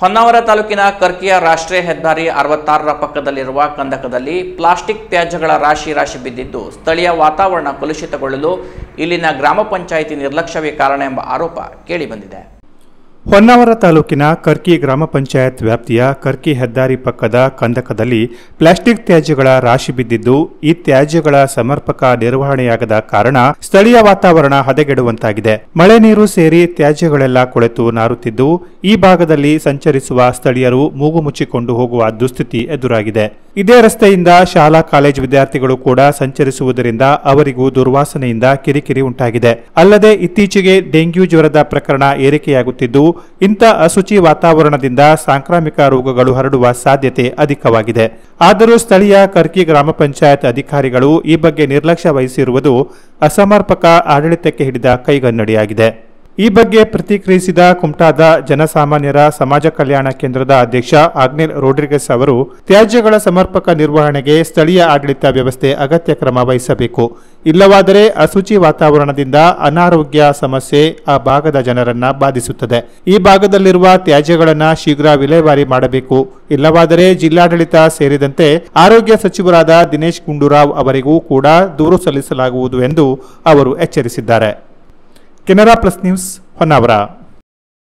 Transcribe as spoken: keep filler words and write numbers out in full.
ಹೊನ್ನಾವರ ತಾಲೂಕಿನ ಕರ್ಕಿಯ ರಾಷ್ಟ್ರೀಯ ಹೆದ್ದಾರಿ ಅರವತ್ತಾರರ ಪಕ್ಕದಲ್ಲಿರುವ ಕಂದಕದಲ್ಲಿ ಪ್ಲಾಸ್ಟಿಕ್ ತ್ಯಾಜ್ಯಗಳ ರಾಶಿ ರಾಶಿ ಬಿದ್ದಿದ್ದು ಸ್ಥಳೀಯ ವಾತಾವರಣ ಕಲುಷಿತಗೊಳ್ಳಲು ಇಲ್ಲಿನ ಗ್ರಾಮ ಪಂಚಾಯಿತಿ ನಿರ್ಲಕ್ಷ್ಯವೇ ಕಾರಣ ಎಂಬ ಆರೋಪ ಕೇಳಿಬಂದಿದೆ. ಹೊನ್ನಾವರ ತಾಲೂಕಿನ ಕರ್ಕಿ ಗ್ರಾಮ ಪಂಚಾಯತ್ ವ್ಯಾಪ್ತಿಯ ಕರ್ಕಿ ಹೆದ್ದಾರಿ ಪಕ್ಕದ ಕಂದಕದಲ್ಲಿ ಪ್ಲಾಸ್ಟಿಕ್ ತ್ಯಾಜ್ಯಗಳ ರಾಶಿ ಬಿದ್ದಿದ್ದು ಈ ತ್ಯಾಜ್ಯಗಳ ಸಮರ್ಪಕ ನಿರ್ವಹಣೆಯಾಗದ ಕಾರಣ ಸ್ಥಳೀಯ ವಾತಾವರಣ ಹದಗೆಡುವಂತಾಗಿದೆ. ಮಳೆ ನೀರು ಸೇರಿ ತ್ಯಾಜ್ಯಗಳೆಲ್ಲ ಕೊಳೆತು ನಾರುತ್ತಿದ್ದು ಈ ಭಾಗದಲ್ಲಿ ಸಂಚರಿಸುವ ಸ್ಥಳೀಯರು ಮೂಗು ಮುಚ್ಚಿಕೊಂಡು ಹೋಗುವ ದುಸ್ಥಿತಿ ಎದುರಾಗಿದೆ. ಇದೇ ರಸ್ತೆಯಿಂದ ಶಾಲಾ ಕಾಲೇಜು ವಿದ್ಯಾರ್ಥಿಗಳು ಕೂಡ ಸಂಚರಿಸುವುದರಿಂದ ಅವರಿಗೂ ದುರ್ವಾಸನೆಯಿಂದ ಕಿರಿಕಿರಿ ಉಂಟಾಗಿದೆ. ಅಲ್ಲದೆ ಇತ್ತೀಚೆಗೆ ಡೆಂಗ್ಯೂ ಜ್ವರದ ಪ್ರಕರಣ ಏರಿಕೆಯಾಗುತ್ತಿದ್ದು ಇಂಥ ಅಶುಚಿ ವಾತಾವರಣದಿಂದ ಸಾಂಕ್ರಾಮಿಕ ರೋಗಗಳು ಹರಡುವ ಸಾಧ್ಯತೆ ಅಧಿಕವಾಗಿದೆ. ಆದರೂ ಸ್ಥಳೀಯ ಕರ್ಕಿ ಗ್ರಾಮ ಪಂಚಾಯತ್ ಅಧಿಕಾರಿಗಳು ಈ ಬಗ್ಗೆ ನಿರ್ಲಕ್ಷ್ಯ ವಹಿಸಿರುವುದು ಅಸಮರ್ಪಕ ಆಡಳಿತಕ್ಕೆ ಹಿಡಿದ ಕೈಗನ್ನಡಿಯಾಗಿದೆ. ಈ ಬಗ್ಗೆ ಪ್ರತಿಕ್ರಿಯಿಸಿದ ಕುಮಟಾದ ಜನಸಾಮಾನ್ಯರ ಸಮಾಜ ಕಲ್ಯಾಣ ಕೇಂದ್ರದ ಅಧ್ಯಕ್ಷ ಆಗ್ನೇಲ್ ರೋಡ್ರಿಗಸ್ ಅವರು ತ್ಯಾಜ್ಯಗಳ ಸಮರ್ಪಕ ನಿರ್ವಹಣೆಗೆ ಸ್ಥಳೀಯ ಆಡಳಿತ ವ್ಯವಸ್ಥೆ ಅಗತ್ಯ ಕ್ರಮ ವಹಿಸಬೇಕು. ಇಲ್ಲವಾದರೆ ಅಶುಚಿ ವಾತಾವರಣದಿಂದ ಅನಾರೋಗ್ಯ ಸಮಸ್ಯೆ ಆ ಭಾಗದ ಜನರನ್ನ ಬಾಧಿಸುತ್ತದೆ. ಈ ಭಾಗದಲ್ಲಿರುವ ತ್ಯಾಜ್ಯಗಳನ್ನು ಶೀಘ್ರ ವಿಲೇವಾರಿ ಮಾಡಬೇಕು. ಇಲ್ಲವಾದರೆ ಜಿಲ್ಲಾಡಳಿತ ಸೇರಿದಂತೆ ಆರೋಗ್ಯ ಸಚಿವರಾದ ದಿನೇಶ್ ಗುಂಡೂರಾವ್ ಅವರಿಗೂ ಕೂಡ ದೂರು ಸಲ್ಲಿಸಲಾಗುವುದು ಎಂದು ಅವರು ಎಚ್ಚರಿಸಿದ್ದಾರೆ. Canara plus news Honnavar.